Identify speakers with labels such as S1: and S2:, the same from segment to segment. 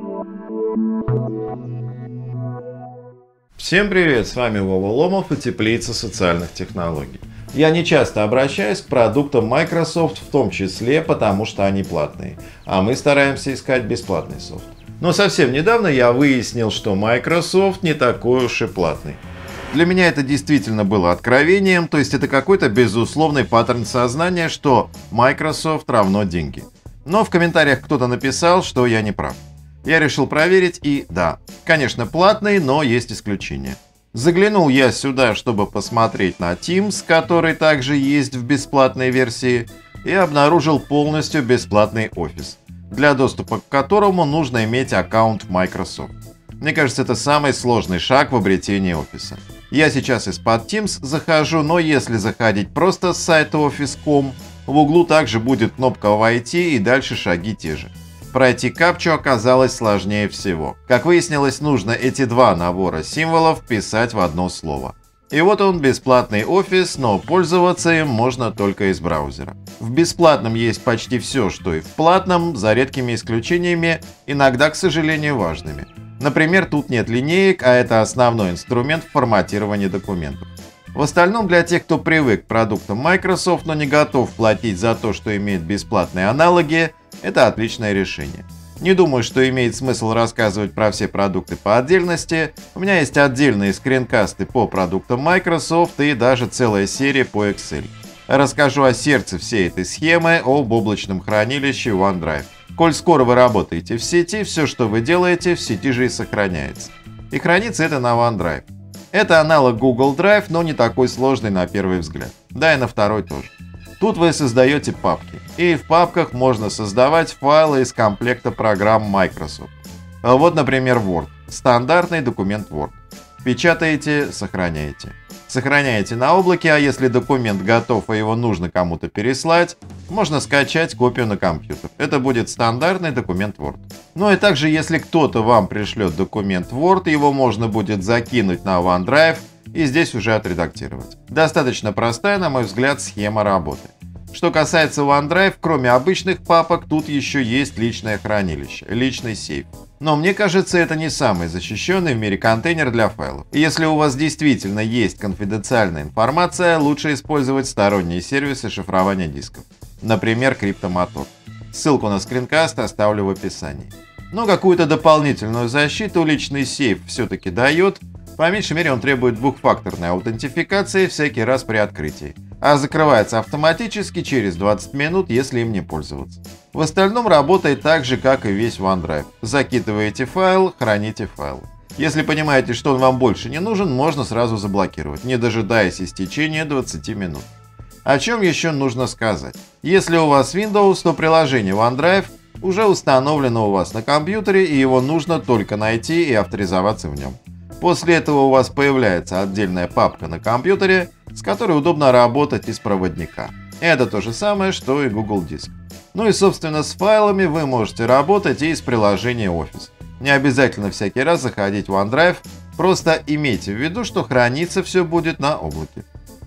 S1: Всем привет, с вами Вова Ломов и Теплица социальных технологий. Я не часто обращаюсь к продуктам Microsoft, в том числе потому, что они платные, а мы стараемся искать бесплатный софт. Но совсем недавно я выяснил, что Microsoft не такой уж и платный. Для меня это действительно было откровением, то есть это какой-то безусловный паттерн сознания, что Microsoft равно деньги. Но в комментариях кто-то написал, что я не прав. Я решил проверить и да, конечно платный, но есть исключения. Заглянул я сюда, чтобы посмотреть на Teams, который также есть в бесплатной версии, и обнаружил полностью бесплатный офис, для доступа к которому нужно иметь аккаунт в Microsoft. Мне кажется, это самый сложный шаг в обретении офиса. Я сейчас из-под Teams захожу, но если заходить просто с сайта Office.com, в углу также будет кнопка «Войти» и дальше шаги те же. Пройти капчу оказалось сложнее всего. Как выяснилось, нужно эти два набора символов писать в одно слово. И вот он, бесплатный офис, но пользоваться им можно только из браузера. В бесплатном есть почти все, что и в платном, за редкими исключениями, иногда, к сожалению, важными. Например, тут нет линеек, а это основной инструмент в форматировании документов. В остальном, для тех, кто привык к продуктам Microsoft, но не готов платить за то, что имеет бесплатные аналоги, это отличное решение. Не думаю, что имеет смысл рассказывать про все продукты по отдельности. У меня есть отдельные скринкасты по продуктам Microsoft и даже целая серия по Excel. Расскажу о сердце всей этой схемы, об облачном хранилище OneDrive. Коль скоро вы работаете в сети, все, что вы делаете, в сети же и сохраняется. И хранится это на OneDrive. Это аналог Google Drive, но не такой сложный на первый взгляд. Да и на второй тоже. Тут вы создаете папки. И в папках можно создавать файлы из комплекта программ Microsoft. Вот, например, Word. Стандартный документ Word. Печатаете, сохраняете. Сохраняете на облаке, а если документ готов и его нужно кому-то переслать, можно скачать копию на компьютер. Это будет стандартный документ Word. Ну и также, если кто-то вам пришлет документ Word, его можно будет закинуть на OneDrive и здесь уже отредактировать. Достаточно простая, на мой взгляд, схема работы. Что касается OneDrive, кроме обычных папок, тут еще есть личное хранилище, личный сейф. Но мне кажется, это не самый защищенный в мире контейнер для файлов. И если у вас действительно есть конфиденциальная информация, лучше использовать сторонние сервисы шифрования дисков. Например, Cryptomator. Ссылку на скринкаст оставлю в описании. Но какую-то дополнительную защиту личный сейф все-таки дает. По меньшей мере, он требует двухфакторной аутентификации всякий раз при открытии, а закрывается автоматически через 20 минут, если им не пользоваться. В остальном работает так же, как и весь OneDrive. Закидываете файл, храните файл. Если понимаете, что он вам больше не нужен, можно сразу заблокировать, не дожидаясь истечения 20 минут. О чем еще нужно сказать? Если у вас Windows, то приложение OneDrive уже установлено у вас на компьютере, и его нужно только найти и авторизоваться в нем. После этого у вас появляется отдельная папка на компьютере, с которой удобно работать из проводника. Это то же самое, что и Google Диск. Ну и собственно с файлами вы можете работать и из приложения Office. Не обязательно всякий раз заходить в OneDrive, просто имейте в виду, что храниться все будет на облаке.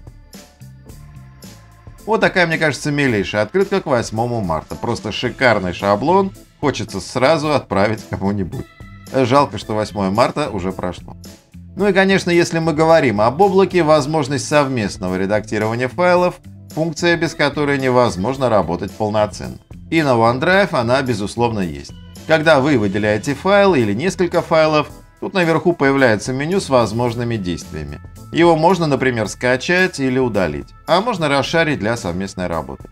S1: Вот такая, мне кажется, милейшая открытка к 8 марта. Просто шикарный шаблон, хочется сразу отправить кому-нибудь. Жалко, что 8 марта уже прошло. Ну и, конечно, если мы говорим об облаке, возможность совместного редактирования файлов – функция, без которой невозможно работать полноценно. И на OneDrive она, безусловно, есть. Когда вы выделяете файл или несколько файлов, тут наверху появляется меню с возможными действиями. Его можно, например, скачать или удалить, а можно расшарить для совместной работы.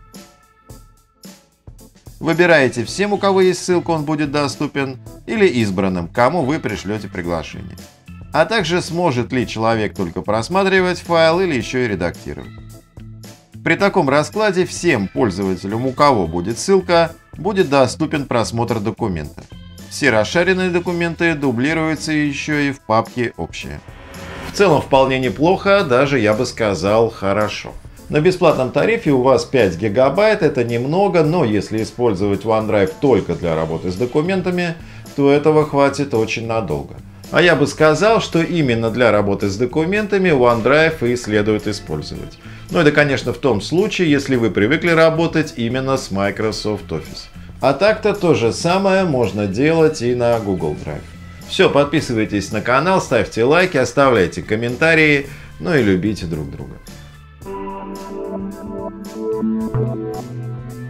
S1: Выбираете всем, у кого есть ссылка, он будет доступен, или избранным, кому вы пришлете приглашение. А также сможет ли человек только просматривать файл или еще и редактировать. При таком раскладе всем пользователям, у кого будет ссылка, будет доступен просмотр документа. Все расшаренные документы дублируются еще и в папке «Общее». В целом вполне неплохо, даже я бы сказал хорошо. На бесплатном тарифе у вас 5 гигабайт, это немного, но если использовать OneDrive только для работы с документами, то этого хватит очень надолго. А я бы сказал, что именно для работы с документами OneDrive и следует использовать. Но это, конечно, в том случае, если вы привыкли работать именно с Microsoft Office. А так-то то же самое можно делать и на Google Drive. Все, подписывайтесь на канал, ставьте лайки, оставляйте комментарии, ну и любите друг друга.